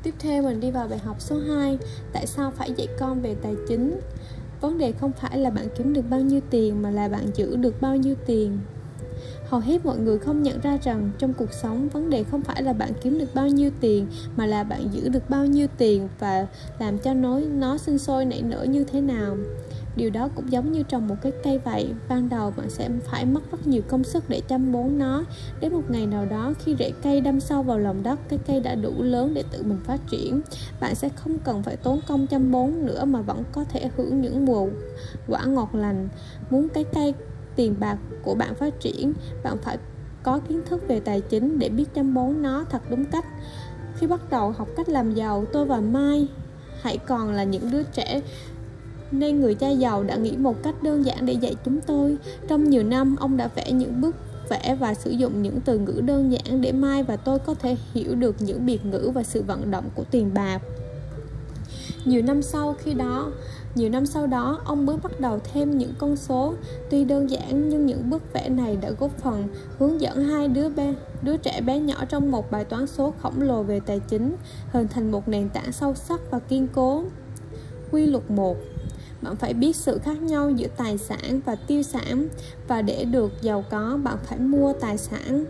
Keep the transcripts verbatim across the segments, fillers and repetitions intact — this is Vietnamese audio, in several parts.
Tiếp theo mình đi vào bài học số hai. Tại sao phải dạy con về tài chính? Vấn đề không phải là bạn kiếm được bao nhiêu tiền mà là bạn giữ được bao nhiêu tiền. Hầu hết mọi người không nhận ra rằng trong cuộc sống, vấn đề không phải là bạn kiếm được bao nhiêu tiền mà là bạn giữ được bao nhiêu tiền và làm cho nó, nó sinh sôi nảy nở như thế nào. Điều đó cũng giống như trồng một cái cây vậy. Ban đầu bạn sẽ phải mất rất nhiều công sức để chăm bón nó. Đến một ngày nào đó, khi rễ cây đâm sâu vào lòng đất, cái cây đã đủ lớn để tự mình phát triển. Bạn sẽ không cần phải tốn công chăm bón nữa mà vẫn có thể hưởng những mùa quả ngọt lành. Muốn cái cây tiền bạc của bạn phát triển, bạn phải có kiến thức về tài chính để biết chăm bón nó thật đúng cách. Khi bắt đầu học cách làm giàu, tôi và Mai hãy còn là những đứa trẻ, nên người cha giàu đã nghĩ một cách đơn giản để dạy chúng tôi. Trong nhiều năm, ông đã vẽ những bức vẽ và sử dụng những từ ngữ đơn giản để Mai và tôi có thể hiểu được những biệt ngữ và sự vận động của tiền bạc. Nhiều năm sau khi đó, nhiều năm sau đó, ông mới bắt đầu thêm những con số. Tuy đơn giản nhưng những bức vẽ này đã góp phần hướng dẫn hai đứa bé, đứa trẻ bé nhỏ trong một bài toán số khổng lồ về tài chính, hình thành một nền tảng sâu sắc và kiên cố. Quy luật một. Bạn phải biết sự khác nhau giữa tài sản và tiêu sản, và để được giàu có, bạn phải mua tài sản.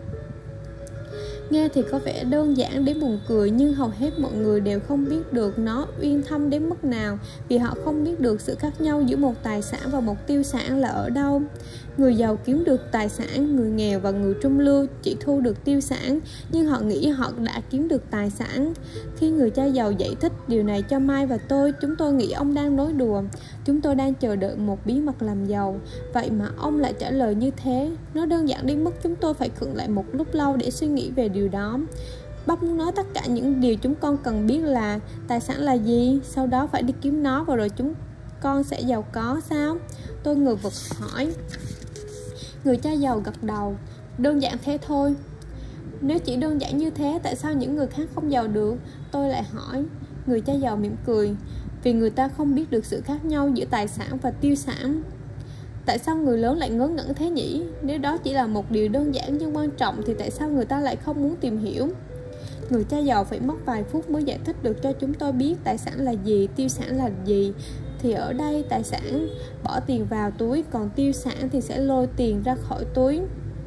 Nghe thì có vẻ đơn giản đến buồn cười, nhưng hầu hết mọi người đều không biết được nó uyên thâm đến mức nào, vì họ không biết được sự khác nhau giữa một tài sản và một tiêu sản là ở đâu. Người giàu kiếm được tài sản, người nghèo và người trung lưu chỉ thu được tiêu sản, nhưng họ nghĩ họ đã kiếm được tài sản. Khi người cha giàu giải thích điều này cho Mai và tôi, chúng tôi nghĩ ông đang nói đùa. Chúng tôi đang chờ đợi một bí mật làm giàu, vậy mà ông lại trả lời như thế. Nó đơn giản đến mức chúng tôi phải khựng lại một lúc lâu để suy nghĩ về điều đó. Bác muốn nói tất cả những điều chúng con cần biết là tài sản là gì, sau đó phải đi kiếm nó và rồi chúng con sẽ giàu có sao? Tôi ngờ vực hỏi. Người cha giàu gật đầu. Đơn giản thế thôi. Nếu chỉ đơn giản như thế, tại sao những người khác không giàu được? Tôi lại hỏi. Người cha giàu mỉm cười. Vì người ta không biết được sự khác nhau giữa tài sản và tiêu sản. Tại sao người lớn lại ngớ ngẩn thế nhỉ? Nếu đó chỉ là một điều đơn giản nhưng quan trọng thì tại sao người ta lại không muốn tìm hiểu? Người cha giàu phải mất vài phút mới giải thích được cho chúng tôi biết tài sản là gì, tiêu sản là gì. Thì ở đây tài sản bỏ tiền vào túi, còn tiêu sản thì sẽ lôi tiền ra khỏi túi.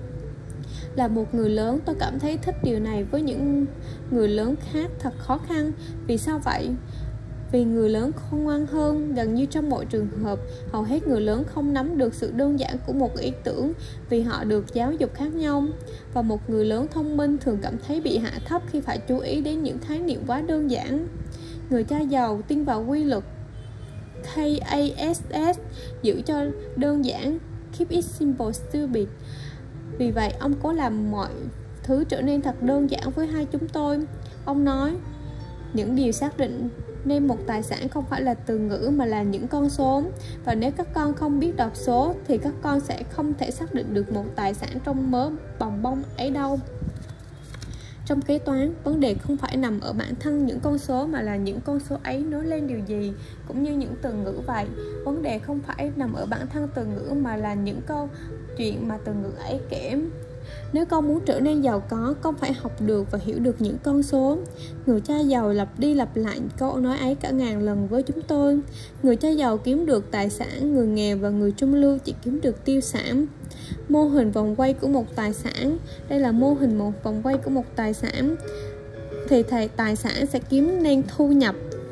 Là một người lớn, tôi cảm thấy thích điều này. Với những người lớn khác thật khó khăn. Vì sao vậy? Vì người lớn khôn ngoan hơn. Gần như trong mọi trường hợp, hầu hết người lớn không nắm được sự đơn giản của một ý tưởng vì họ được giáo dục khác nhau. Và một người lớn thông minh thường cảm thấy bị hạ thấp khi phải chú ý đến những khái niệm quá đơn giản. Người cha giàu tin vào quy luật K A S S, giữ cho đơn giản, keep it simple stupid. Vì vậy, ông cố làm mọi thứ trở nên thật đơn giản với hai chúng tôi. Ông nói, những điều xác định nên một tài sản không phải là từ ngữ mà là những con số. Và nếu các con không biết đọc số thì các con sẽ không thể xác định được một tài sản trong mớ bòng bong ấy đâu. Trong kế toán, vấn đề không phải nằm ở bản thân những con số mà là những con số ấy nói lên điều gì. Cũng như những từ ngữ vậy, vấn đề không phải nằm ở bản thân từ ngữ mà là những câu chuyện mà từ ngữ ấy kể. Nếu con muốn trở nên giàu có, con phải học được và hiểu được những con số. Người cha giàu lặp đi lặp lại câu nói ấy cả ngàn lần với chúng tôi. Người cha giàu kiếm được tài sản, người nghèo và người trung lưu chỉ kiếm được tiêu sản. Mô hình vòng quay của một tài sản. Đây là mô hình một vòng quay của một tài sản. Thì thầy tài sản sẽ kiếm nên thu nhập.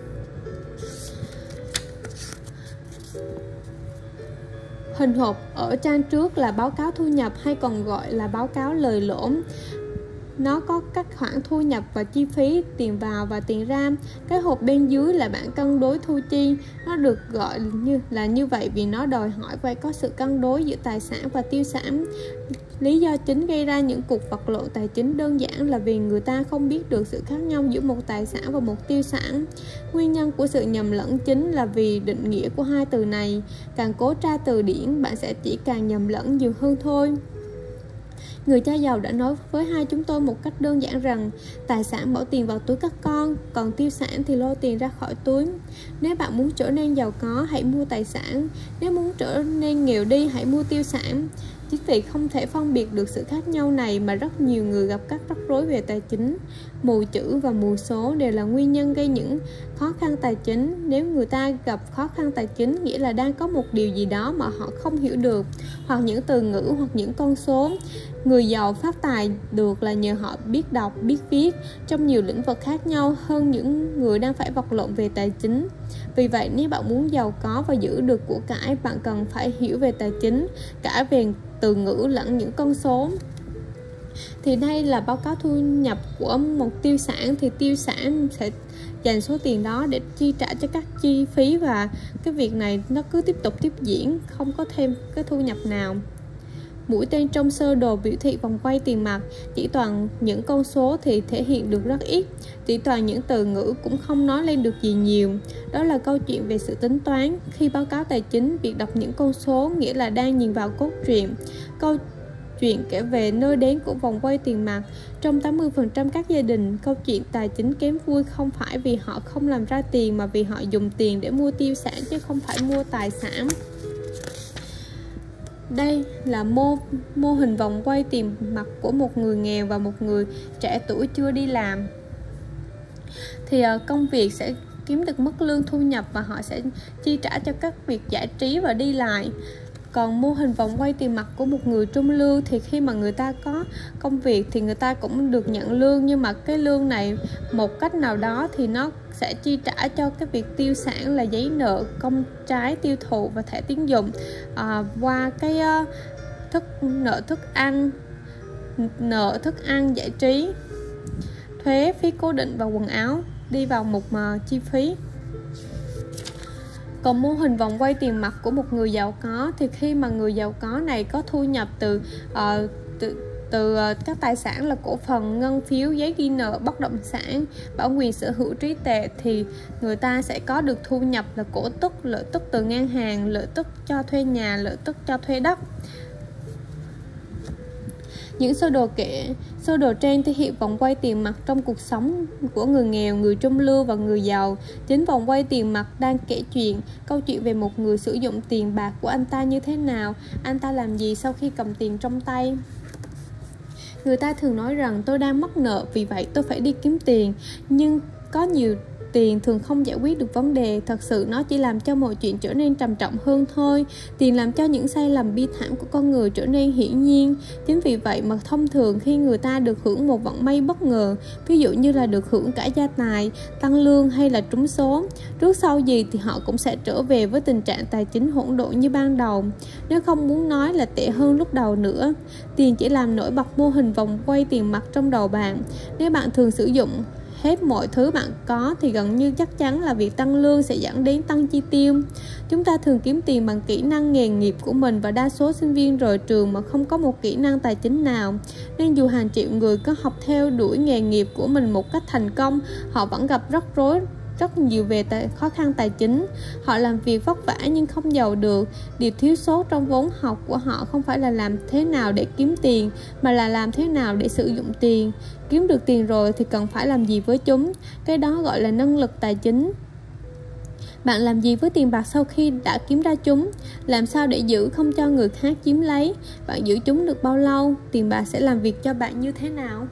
Hình hộp ở trang trước là báo cáo thu nhập, hay còn gọi là báo cáo lời lỗ. Nó có các khoản thu nhập và chi phí, tiền vào và tiền ra. Cái hộp bên dưới là bảng cân đối thu chi. Nó được gọi như là như vậy vì nó đòi hỏi phải có sự cân đối giữa tài sản và tiêu sản. Lý do chính gây ra những cuộc vật lộn tài chính đơn giản là vì người ta không biết được sự khác nhau giữa một tài sản và một tiêu sản. Nguyên nhân của sự nhầm lẫn chính là vì định nghĩa của hai từ này. Càng cố tra từ điển, bạn sẽ chỉ càng nhầm lẫn nhiều hơn thôi. Người cha giàu đã nói với hai chúng tôi một cách đơn giản rằng tài sản bỏ tiền vào túi các con, còn tiêu sản thì lôi tiền ra khỏi túi. Nếu bạn muốn trở nên giàu có, hãy mua tài sản. Nếu muốn trở nên nghèo đi, hãy mua tiêu sản. Chính vì không thể phân biệt được sự khác nhau này mà rất nhiều người gặp các rắc rối về tài chính. Mù chữ và mù số đều là nguyên nhân gây những khó khăn tài chính. Nếu người ta gặp khó khăn tài chính, nghĩa là đang có một điều gì đó mà họ không hiểu được, hoặc những từ ngữ hoặc những con số. Người giàu phát tài được là nhờ họ biết đọc, biết viết trong nhiều lĩnh vực khác nhau hơn những người đang phải vật lộn về tài chính. Vì vậy, nếu bạn muốn giàu có và giữ được của cải, bạn cần phải hiểu về tài chính, cả về từ ngữ lẫn những con số. Thì đây là báo cáo thu nhập của một tiêu sản. Thì tiêu sản sẽ dành số tiền đó để chi trả cho các chi phí, và cái việc này nó cứ tiếp tục tiếp diễn, không có thêm cái thu nhập nào. Mũi tên trong sơ đồ biểu thị vòng quay tiền mặt, chỉ toàn những con số thì thể hiện được rất ít, chỉ toàn những từ ngữ cũng không nói lên được gì nhiều. Đó là câu chuyện về sự tính toán. Khi báo cáo tài chính, việc đọc những con số nghĩa là đang nhìn vào cốt truyện. Câu chuyện kể về nơi đến của vòng quay tiền mặt. Trong tám mươi phần trăm các gia đình, câu chuyện tài chính kém vui không phải vì họ không làm ra tiền, mà vì họ dùng tiền để mua tiêu sản chứ không phải mua tài sản. Đây là mô, mô hình vòng quay tiền mặt của một người nghèo và một người trẻ tuổi chưa đi làm. Thì uh, công việc sẽ kiếm được mức lương thu nhập và họ sẽ chi trả cho các việc giải trí và đi lại. Còn mô hình vòng quay tiền mặt của một người trung lưu thì khi mà người ta có công việc thì người ta cũng được nhận lương, nhưng mà cái lương này một cách nào đó thì nó sẽ chi trả cho cái việc tiêu sản là giấy nợ, công trái tiêu thụ và thẻ tín dụng, à, qua cái uh, thức nợ thức ăn, nợ thức ăn giải trí, thuế, phí cố định và quần áo đi vào một uh, chi phí. Còn mô hình vòng quay tiền mặt của một người giàu có thì khi mà người giàu có này có thu nhập từ uh, từ từ các tài sản là cổ phần, ngân phiếu, giấy ghi nợ, bất động sản, bảo quyền sở hữu trí tuệ, thì người ta sẽ có được thu nhập là cổ tức, lợi tức từ ngân hàng, lợi tức cho thuê nhà, lợi tức cho thuê đất. Những sơ đồ kể sơ đồ trên thể hiện vòng quay tiền mặt trong cuộc sống của người nghèo, người trung lưu và người giàu. Chính vòng quay tiền mặt đang kể chuyện, câu chuyện về một người sử dụng tiền bạc của anh ta như thế nào, anh ta làm gì sau khi cầm tiền trong tay. Người ta thường nói rằng tôi đang mắc nợ, vì vậy tôi phải đi kiếm tiền. Nhưng có nhiều tiền thường không giải quyết được vấn đề. Thật sự nó chỉ làm cho mọi chuyện trở nên trầm trọng hơn thôi. Tiền làm cho những sai lầm bi thảm của con người trở nên hiển nhiên. Chính vì vậy mà thông thường khi người ta được hưởng một vận may bất ngờ, ví dụ như là được hưởng cả gia tài, tăng lương hay là trúng số, trước sau gì thì họ cũng sẽ trở về với tình trạng tài chính hỗn độn như ban đầu, nếu không muốn nói là tệ hơn lúc đầu nữa. Tiền chỉ làm nổi bật mô hình vòng quay tiền mặt trong đầu bạn. Nếu bạn thường sử dụng hết mọi thứ bạn có thì gần như chắc chắn là việc tăng lương sẽ dẫn đến tăng chi tiêu. Chúng ta thường kiếm tiền bằng kỹ năng nghề nghiệp của mình, và đa số sinh viên rời trường mà không có một kỹ năng tài chính nào. Nên dù hàng triệu người có học theo đuổi nghề nghiệp của mình một cách thành công, họ vẫn gặp rắc rối rất nhiều về tài, khó khăn tài chính. Họ làm việc vất vả nhưng không giàu được. Điều thiếu sót trong vốn học của họ không phải là làm thế nào để kiếm tiền, mà là làm thế nào để sử dụng tiền. Kiếm được tiền rồi thì cần phải làm gì với chúng. Cái đó gọi là năng lực tài chính. Bạn làm gì với tiền bạc sau khi đã kiếm ra chúng? Làm sao để giữ không cho người khác chiếm lấy? Bạn giữ chúng được bao lâu? Tiền bạc sẽ làm việc cho bạn như thế nào?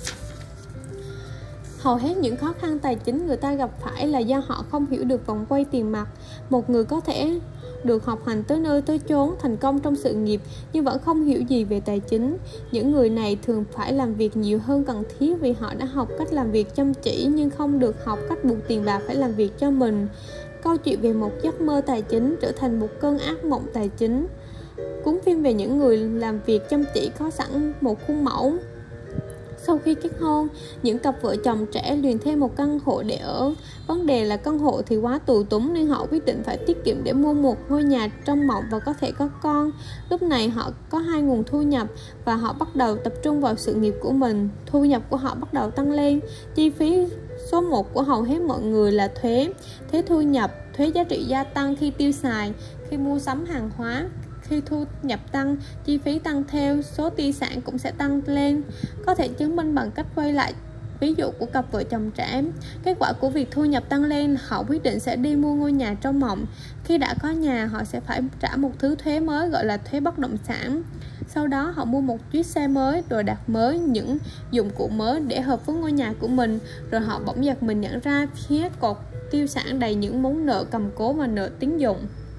Hầu hết những khó khăn tài chính người ta gặp phải là do họ không hiểu được vòng quay tiền mặt. Một người có thể được học hành tới nơi tới chốn, thành công trong sự nghiệp nhưng vẫn không hiểu gì về tài chính. Những người này thường phải làm việc nhiều hơn cần thiết vì họ đã học cách làm việc chăm chỉ nhưng không được học cách buộc tiền bạc phải làm việc cho mình. Câu chuyện về một giấc mơ tài chính trở thành một cơn ác mộng tài chính. Cuốn phim về những người làm việc chăm chỉ có sẵn một khuôn mẫu. Sau khi kết hôn, những cặp vợ chồng trẻ liền thêm một căn hộ để ở. Vấn đề là căn hộ thì quá tù túng nên họ quyết định phải tiết kiệm để mua một ngôi nhà trong mộng và có thể có con. Lúc này họ có hai nguồn thu nhập và họ bắt đầu tập trung vào sự nghiệp của mình. Thu nhập của họ bắt đầu tăng lên. Chi phí số một của hầu hết mọi người là thuế. Thuế thu nhập, thuế giá trị gia tăng khi tiêu xài, khi mua sắm hàng hóa. Khi thu nhập tăng, chi phí tăng theo, số tài sản cũng sẽ tăng lên. Có thể chứng minh bằng cách quay lại ví dụ của cặp vợ chồng trẻ. Kết quả của việc thu nhập tăng lên, họ quyết định sẽ đi mua ngôi nhà trong mộng. Khi đã có nhà, họ sẽ phải trả một thứ thuế mới gọi là thuế bất động sản. Sau đó họ mua một chiếc xe mới, đồ đạc mới, những dụng cụ mới để hợp với ngôi nhà của mình. Rồi họ bỗng giật mình nhận ra phía cột tiêu sản đầy những món nợ cầm cố và nợ tín dụng.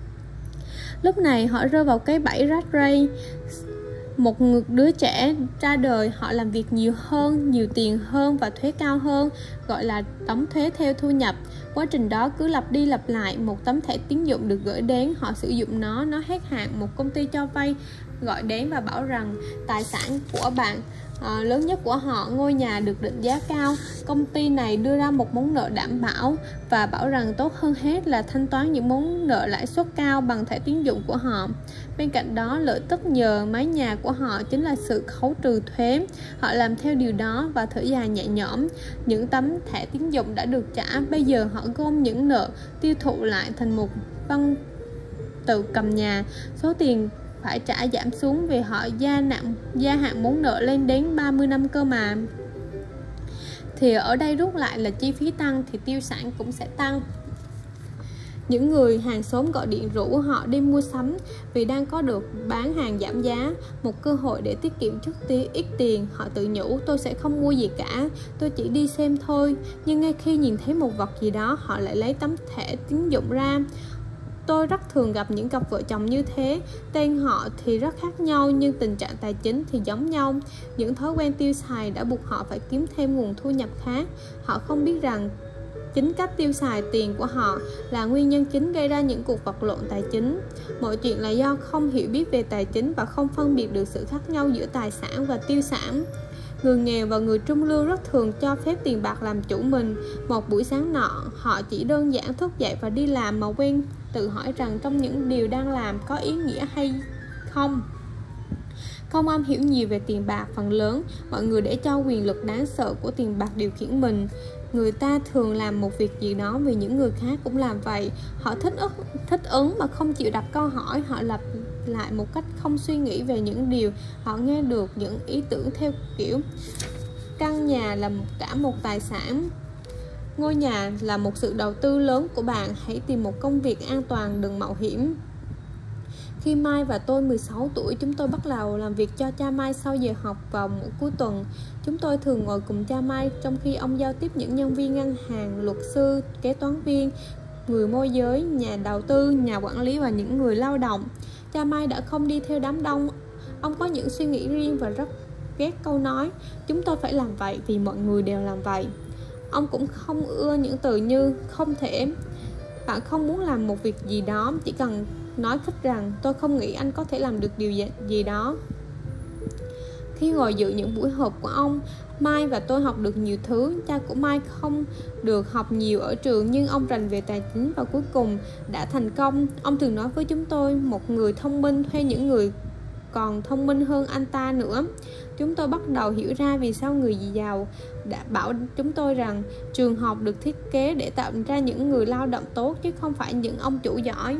Lúc này họ rơi vào cái bẫy rat race. Một đứa trẻ ra đời, họ làm việc nhiều hơn, nhiều tiền hơn và thuế cao hơn, gọi là đóng thuế theo thu nhập. Quá trình đó cứ lặp đi lặp lại. Một tấm thẻ tín dụng được gửi đến, họ sử dụng nó, nó hết hạn. Một công ty cho vay gọi đến và bảo rằng tài sản của bạn à, lớn nhất của họ, ngôi nhà được định giá cao. Công ty này đưa ra một món nợ đảm bảo và bảo rằng tốt hơn hết là thanh toán những món nợ lãi suất cao bằng thẻ tín dụng của họ. Bên cạnh đó, lợi tức nhờ mái nhà của họ chính là sự khấu trừ thuế. Họ làm theo điều đó và thở dài nhẹ nhõm. Những tấm thẻ tín dụng đã được trả, bây giờ họ gom những nợ tiêu thụ lại thành một văn tự cầm nhà. Số tiền phải trả giảm xuống vì họ gia nặng gia hạn món nợ lên đến ba mươi năm cơ mà. Thì ở đây rút lại là chi phí tăng thì tiêu sản cũng sẽ tăng. Những người hàng xóm gọi điện rủ họ đi mua sắm vì đang có được bán hàng giảm giá, một cơ hội để tiết kiệm chút tí ít tiền. Họ tự nhủ tôi sẽ không mua gì cả, tôi chỉ đi xem thôi. Nhưng ngay khi nhìn thấy một vật gì đó, họ lại lấy tấm thẻ tín dụng ra. Tôi rất thường gặp những cặp vợ chồng như thế. Tên họ thì rất khác nhau nhưng tình trạng tài chính thì giống nhau. Những thói quen tiêu xài đã buộc họ phải kiếm thêm nguồn thu nhập khác. Họ không biết rằng chính cách tiêu xài tiền của họ là nguyên nhân chính gây ra những cuộc vật lộn tài chính. Mọi chuyện là do không hiểu biết về tài chính và không phân biệt được sự khác nhau giữa tài sản và tiêu sản. Người nghèo và người trung lưu rất thường cho phép tiền bạc làm chủ mình. Một buổi sáng nọ, họ chỉ đơn giản thức dậy và đi làm mà quên tự hỏi rằng trong những điều đang làm có ý nghĩa hay không. Không am hiểu nhiều về tiền bạc, phần lớn mọi người để cho quyền lực đáng sợ của tiền bạc điều khiển mình. Người ta thường làm một việc gì đó vì những người khác cũng làm vậy. Họ thích ứng, thích ứng mà không chịu đặt câu hỏi. Họ lặp lại một cách không suy nghĩ về những điều họ nghe được, những ý tưởng theo kiểu căn nhà là cả một tài sản. Ngôi nhà là một sự đầu tư lớn của bạn. Hãy tìm một công việc an toàn, đừng mạo hiểm. Khi Mai và tôi mười sáu tuổi, chúng tôi bắt đầu làm việc cho cha Mai sau giờ học vào mỗi cuối tuần. Chúng tôi thường ngồi cùng cha Mai trong khi ông giao tiếp những nhân viên ngân hàng, luật sư, kế toán viên, người môi giới, nhà đầu tư, nhà quản lý và những người lao động. Cha Mai đã không đi theo đám đông. Ông có những suy nghĩ riêng và rất ghét câu nói chúng tôi phải làm vậy vì mọi người đều làm vậy. Ông cũng không ưa những từ như không thể. Bạn không muốn làm một việc gì đó, chỉ cần nói khích rằng tôi không nghĩ anh có thể làm được điều gì đó. Khi ngồi dự những buổi họp của ông, Mai và tôi học được nhiều thứ. Cha của Mai không được học nhiều ở trường nhưng ông rành về tài chính và cuối cùng đã thành công. Ông thường nói với chúng tôi, một người thông minh thuê những người còn thông minh hơn anh ta nữa. Chúng tôi bắt đầu hiểu ra vì sao người giàu đã bảo chúng tôi rằng trường học được thiết kế để tạo ra những người lao động tốt chứ không phải những ông chủ giỏi.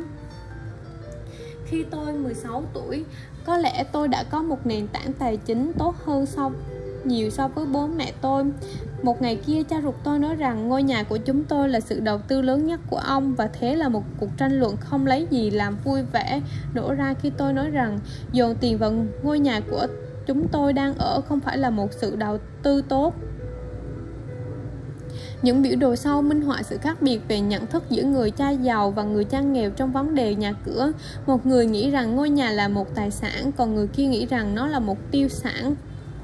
Khi tôi mười sáu tuổi, có lẽ tôi đã có một nền tảng tài chính tốt hơn so nhiều so với bố mẹ tôi. Một ngày kia, cha ruột tôi nói rằng ngôi nhà của chúng tôi là sự đầu tư lớn nhất của ông, và thế là một cuộc tranh luận không lấy gì làm vui vẻ nổ ra khi tôi nói rằng dồn tiền vào ngôi nhà của chúng tôi đang ở không phải là một sự đầu tư tốt. Những biểu đồ sau minh họa sự khác biệt về nhận thức giữa người cha giàu và người cha nghèo trong vấn đề nhà cửa. Một người nghĩ rằng ngôi nhà là một tài sản, còn người kia nghĩ rằng nó là một tiêu sản.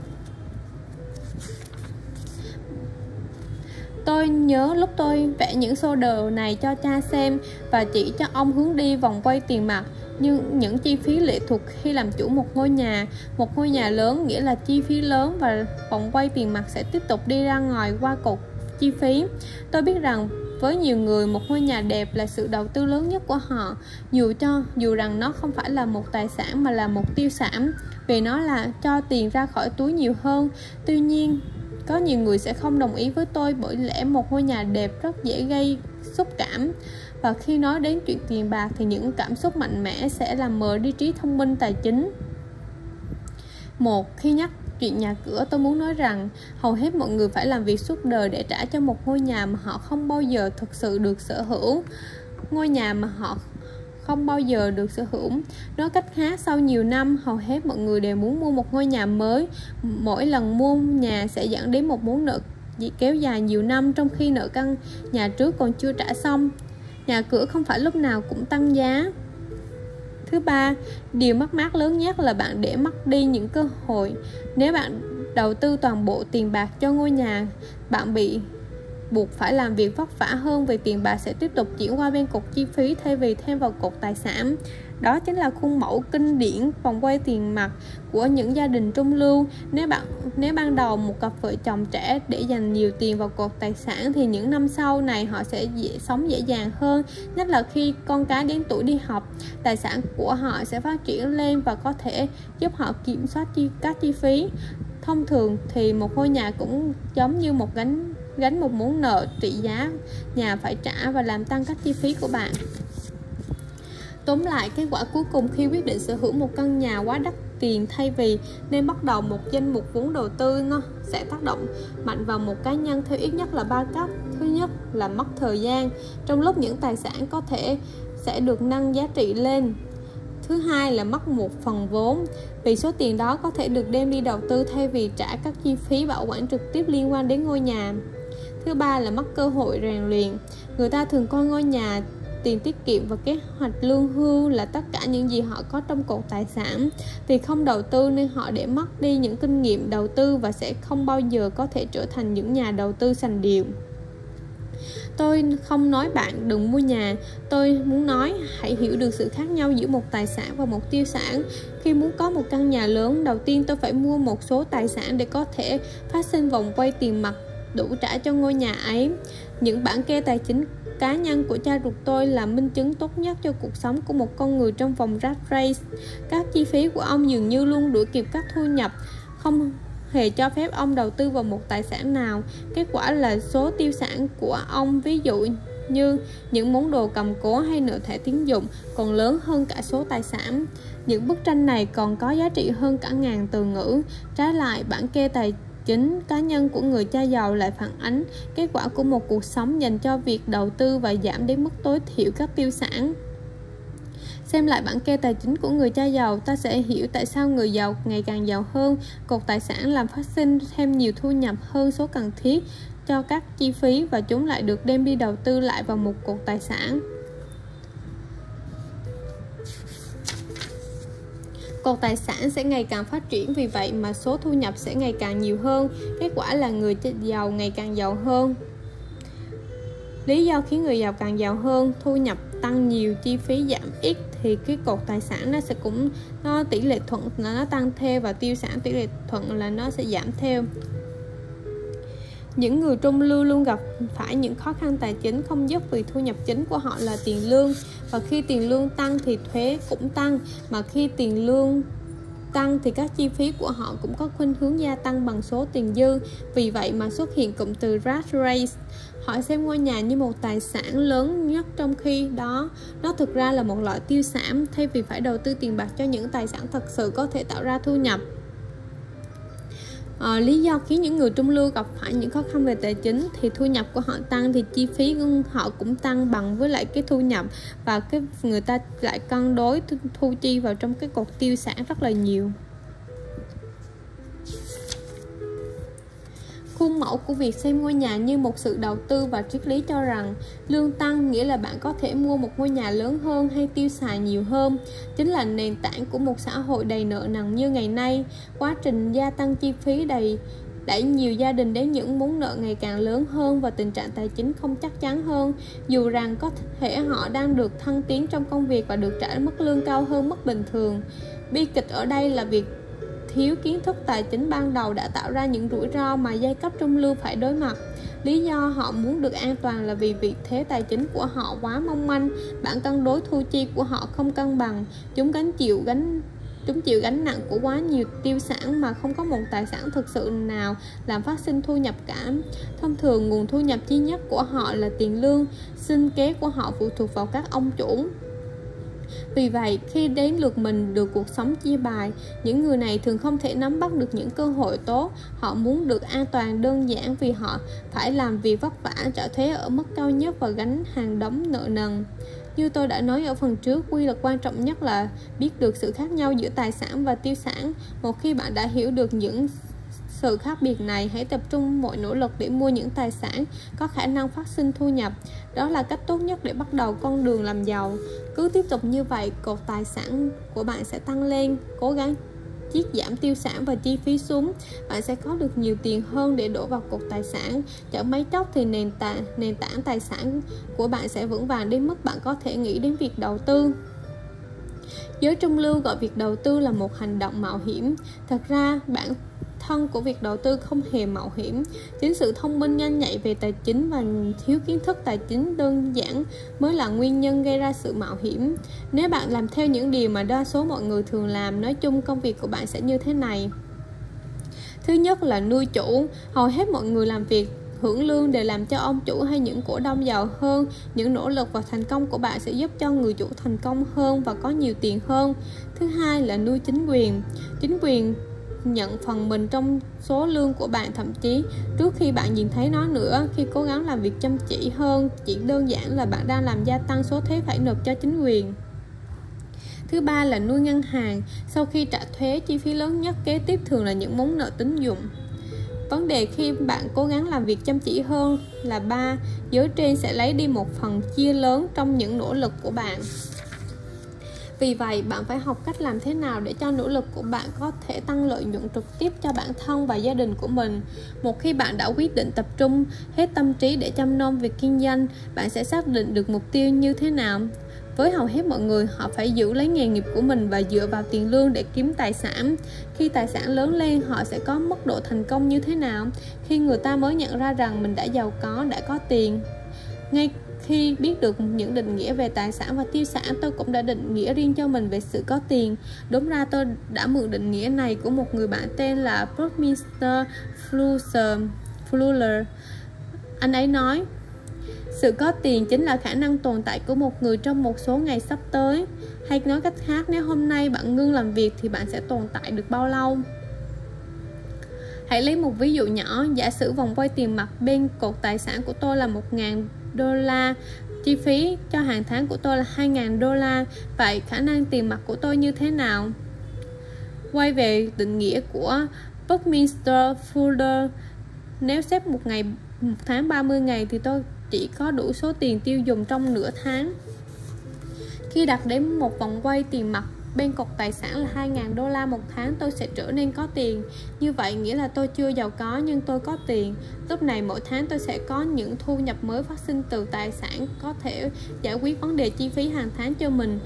Tôi nhớ lúc tôi vẽ những sơ đồ này cho cha xem và chỉ cho ông hướng đi vòng quay tiền mặt, nhưng những chi phí lệ thuộc khi làm chủ một ngôi nhà. Một ngôi nhà lớn nghĩa là chi phí lớn và vòng quay tiền mặt sẽ tiếp tục đi ra ngoài qua cột chi phí. Tôi biết rằng với nhiều người, một ngôi nhà đẹp là sự đầu tư lớn nhất của họ, dù cho dù rằng nó không phải là một tài sản mà là một tiêu sản, vì nó là cho tiền ra khỏi túi nhiều hơn. Tuy nhiên, có nhiều người sẽ không đồng ý với tôi, bởi lẽ một ngôi nhà đẹp rất dễ gây xúc cảm, và khi nói đến chuyện tiền bạc thì những cảm xúc mạnh mẽ sẽ làm mờ đi trí thông minh tài chính. Một, khi nhắc chuyện nhà cửa, tôi muốn nói rằng hầu hết mọi người phải làm việc suốt đời để trả cho một ngôi nhà mà họ không bao giờ thực sự được sở hữu. Ngôi nhà mà họ không bao giờ được sở hữu. Nói cách khác, sau nhiều năm, hầu hết mọi người đều muốn mua một ngôi nhà mới. Mỗi lần mua nhà sẽ dẫn đến một món nợ kéo dài nhiều năm, trong khi nợ căn nhà trước còn chưa trả xong. Nhà cửa không phải lúc nào cũng tăng giá. Thứ ba, điều mất mát lớn nhất là bạn để mất đi những cơ hội. Nếu bạn đầu tư toàn bộ tiền bạc cho ngôi nhà, bạn bị buộc phải làm việc vất vả hơn vì tiền bạc sẽ tiếp tục chuyển qua bên cột chi phí thay vì thêm vào cột tài sản. Đó chính là khuôn mẫu kinh điển vòng quay tiền mặt của những gia đình trung lưu. Nếu bạn nếu ban đầu một cặp vợ chồng trẻ để dành nhiều tiền vào cột tài sản thì những năm sau này họ sẽ dễ, sống dễ dàng hơn, nhất là khi con cái đến tuổi đi học. Tài sản của họ sẽ phát triển lên và có thể giúp họ kiểm soát chi, các chi phí. Thông thường thì một ngôi nhà cũng giống như một gánh gánh một món nợ trị giá nhà phải trả và làm tăng các chi phí của bạn. Tóm lại, kết quả cuối cùng khi quyết định sở hữu một căn nhà quá đắt tiền thay vì nên bắt đầu một danh mục vốn đầu tư, nó sẽ tác động mạnh vào một cá nhân theo ít nhất là ba cách. Thứ nhất là mất thời gian, trong lúc những tài sản có thể sẽ được nâng giá trị lên. Thứ hai là mất một phần vốn, vì số tiền đó có thể được đem đi đầu tư thay vì trả các chi phí bảo quản trực tiếp liên quan đến ngôi nhà. Thứ ba là mất cơ hội rèn luyện. Người ta thường coi ngôi nhà, tiền tiết kiệm và kế hoạch lương hưu là tất cả những gì họ có trong cột tài sản. Vì không đầu tư nên họ để mất đi những kinh nghiệm đầu tư và sẽ không bao giờ có thể trở thành những nhà đầu tư sành điệu. Tôi không nói bạn đừng mua nhà, tôi muốn nói hãy hiểu được sự khác nhau giữa một tài sản và một tiêu sản. Khi muốn có một căn nhà lớn, đầu tiên tôi phải mua một số tài sản để có thể phát sinh vòng quay tiền mặt đủ trả cho ngôi nhà ấy. Những bản kê tài chính cá nhân của cha ruột tôi là minh chứng tốt nhất cho cuộc sống của một con người trong vòng rat race. Các chi phí của ông dường như luôn đuổi kịp các thu nhập, không hề cho phép ông đầu tư vào một tài sản nào. Kết quả là số tiêu sản của ông, ví dụ như những món đồ cầm cố hay nợ thẻ tín dụng, còn lớn hơn cả số tài sản. Những bức tranh này còn có giá trị hơn cả ngàn từ ngữ. Trái lại, bản kê tài chính cá nhân của người cha giàu lại phản ánh kết quả của một cuộc sống dành cho việc đầu tư và giảm đến mức tối thiểu các tiêu sản. Xem lại bản kê tài chính của người cha giàu, ta sẽ hiểu tại sao người giàu ngày càng giàu hơn. Cột tài sản làm phát sinh thêm nhiều thu nhập hơn số cần thiết cho các chi phí và chúng lại được đem đi đầu tư lại vào một cột tài sản. Cột tài sản sẽ ngày càng phát triển, vì vậy mà số thu nhập sẽ ngày càng nhiều hơn. Kết quả là người giàu ngày càng giàu hơn. Lý do khiến người giàu càng giàu hơn: thu nhập tăng nhiều, chi phí giảm ít, thì cái cột tài sản nó sẽ cũng nó tỷ lệ thuận là nó tăng theo, và tiêu sản tỷ lệ thuận là nó sẽ giảm theo. Những người trung lưu luôn gặp phải những khó khăn tài chính không dứt vì thu nhập chính của họ là tiền lương, và khi tiền lương tăng thì thuế cũng tăng, mà khi tiền lương tăng thì các chi phí của họ cũng có khuynh hướng gia tăng bằng số tiền dư. Vì vậy mà xuất hiện cụm từ rat race. Họ xem ngôi nhà như một tài sản lớn nhất, trong khi đó nó thực ra là một loại tiêu sản, thay vì phải đầu tư tiền bạc cho những tài sản thật sự có thể tạo ra thu nhập. À, lý do khiến những người trung lưu gặp phải những khó khăn về tài chính thì thu nhập của họ tăng thì chi phí của họ cũng tăng bằng với lại cái thu nhập, và cái người ta lại cân đối thu chi vào trong cái cột tiêu sản rất là nhiều. Khuôn mẫu của việc xem ngôi nhà như một sự đầu tư và triết lý cho rằng lương tăng nghĩa là bạn có thể mua một ngôi nhà lớn hơn hay tiêu xài nhiều hơn, chính là nền tảng của một xã hội đầy nợ nần như ngày nay. Quá trình gia tăng chi phí đầy đẩy nhiều gia đình đến những món nợ ngày càng lớn hơn và tình trạng tài chính không chắc chắn hơn, dù rằng có thể họ đang được thăng tiến trong công việc và được trả mức lương cao hơn mức bình thường. Bi kịch ở đây là việc thiếu kiến thức tài chính ban đầu đã tạo ra những rủi ro mà giai cấp trung lưu phải đối mặt. Lý do họ muốn được an toàn là vì vị thế tài chính của họ quá mong manh, bản cân đối thu chi của họ không cân bằng, chúng gánh chịu gánh chúng chịu gánh nặng của quá nhiều tiêu sản mà không có một tài sản thực sự nào làm phát sinh thu nhập cả. Thông thường nguồn thu nhập duy nhất của họ là tiền lương, sinh kế của họ phụ thuộc vào các ông chủ. Vì vậy, khi đến lượt mình được cuộc sống chia bài, những người này thường không thể nắm bắt được những cơ hội tốt. Họ muốn được an toàn đơn giản vì họ phải làm việc vất vả, trả thuế ở mức cao nhất và gánh hàng đống nợ nần. Như tôi đã nói ở phần trước, quy luật quan trọng nhất là biết được sự khác nhau giữa tài sản và tiêu sản. Một khi bạn đã hiểu được những sự khác biệt này, hãy tập trung mọi nỗ lực để mua những tài sản có khả năng phát sinh thu nhập. Đó là cách tốt nhất để bắt đầu con đường làm giàu. Cứ tiếp tục như vậy, cột tài sản của bạn sẽ tăng lên. Cố gắng chiết giảm tiêu sản và chi phí xuống, bạn sẽ có được nhiều tiền hơn để đổ vào cột tài sản. Chẳng mấy chốc thì nền tảng nền tảng tài sản của bạn sẽ vững vàng đến mức bạn có thể nghĩ đến việc đầu tư. Giới trung lưu gọi việc đầu tư là một hành động mạo hiểm. Thật ra, bản thân của việc đầu tư không hề mạo hiểm. Chính sự thông minh nhanh nhạy về tài chính và thiếu kiến thức tài chính đơn giản mới là nguyên nhân gây ra sự mạo hiểm. Nếu bạn làm theo những điều mà đa số mọi người thường làm, nói chung công việc của bạn sẽ như thế này. Thứ nhất là nuôi chủ. Hầu hết mọi người làm việc hưởng lương để làm cho ông chủ hay những cổ đông giàu hơn. Những nỗ lực và thành công của bạn sẽ giúp cho người chủ thành công hơn và có nhiều tiền hơn. Thứ hai là nuôi chính quyền. Chính quyền nhận phần mình trong số lương của bạn, thậm chí trước khi bạn nhìn thấy nó nữa. Khi cố gắng làm việc chăm chỉ hơn, chỉ đơn giản là bạn đang làm gia tăng số thuế phải nộp cho chính quyền. Thứ ba là nuôi ngân hàng. Sau khi trả thuế, chi phí lớn nhất kế tiếp thường là những món nợ tín dụng. Vấn đề khi bạn cố gắng làm việc chăm chỉ hơn là ba, giới trên sẽ lấy đi một phần chia lớn trong những nỗ lực của bạn. Vì vậy, bạn phải học cách làm thế nào để cho nỗ lực của bạn có thể tăng lợi nhuận trực tiếp cho bản thân và gia đình của mình. Một khi bạn đã quyết định tập trung hết tâm trí để chăm nom việc kinh doanh, bạn sẽ xác định được mục tiêu như thế nào. Với hầu hết mọi người, họ phải giữ lấy nghề nghiệp của mình và dựa vào tiền lương để kiếm tài sản. Khi tài sản lớn lên, họ sẽ có mức độ thành công như thế nào? Khi người ta mới nhận ra rằng mình đã giàu có, đã có tiền. Ngay khi biết được những định nghĩa về tài sản và tiêu sản, tôi cũng đã định nghĩa riêng cho mình về sự có tiền. Đúng ra tôi đã mượn định nghĩa này của một người bạn tên là Buckminster Fuller. Anh ấy nói, sự có tiền chính là khả năng tồn tại của một người trong một số ngày sắp tới. Hay nói cách khác, nếu hôm nay bạn ngưng làm việc thì bạn sẽ tồn tại được bao lâu? Hãy lấy một ví dụ nhỏ. Giả sử vòng quay tiền mặt bên cột tài sản của tôi là một nghìn đô la, chi phí cho hàng tháng của tôi là hai nghìn đô la. Vậy khả năng tiền mặt của tôi như thế nào? Quay về định nghĩa của Buckminster Fuller, nếu xếp một ngày một tháng ba mươi ngày thì tôi chỉ có đủ số tiền tiêu dùng trong nửa tháng. Khi đặt đến một vòng quay tiền mặt bên cột tài sản là hai nghìn đô la một tháng, tôi sẽ trở nên có tiền. Như vậy nghĩa là tôi chưa giàu có nhưng tôi có tiền. Lúc này mỗi tháng tôi sẽ có những thu nhập mới phát sinh từ tài sản, có thể giải quyết vấn đề chi phí hàng tháng cho mình.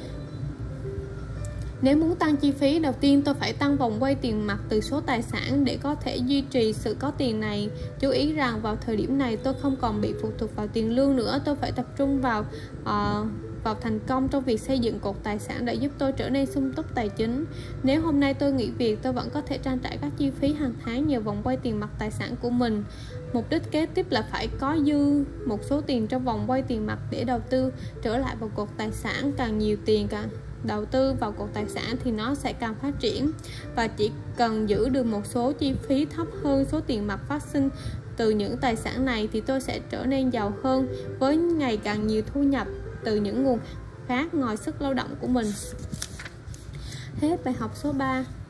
Nếu muốn tăng chi phí, đầu tiên tôi phải tăng vòng quay tiền mặt từ số tài sản để có thể duy trì sự có tiền này. Chú ý rằng vào thời điểm này tôi không còn bị phụ thuộc vào tiền lương nữa. Tôi phải tập trung vào uh, vào thành công trong việc xây dựng cột tài sản để giúp tôi trở nên sung túc tài chính. Nếu hôm nay tôi nghỉ việc, tôi vẫn có thể trang trải các chi phí hàng tháng nhờ vòng quay tiền mặt tài sản của mình. Mục đích kế tiếp là phải có dư một số tiền trong vòng quay tiền mặt để đầu tư trở lại vào cột tài sản. Càng nhiều tiền càng đầu tư vào cột tài sản thì nó sẽ càng phát triển, và chỉ cần giữ được một số chi phí thấp hơn số tiền mặt phát sinh từ những tài sản này thì tôi sẽ trở nên giàu hơn với ngày càng nhiều thu nhập từ những nguồn khác ngoài sức lao động của mình. Hết bài học số ba.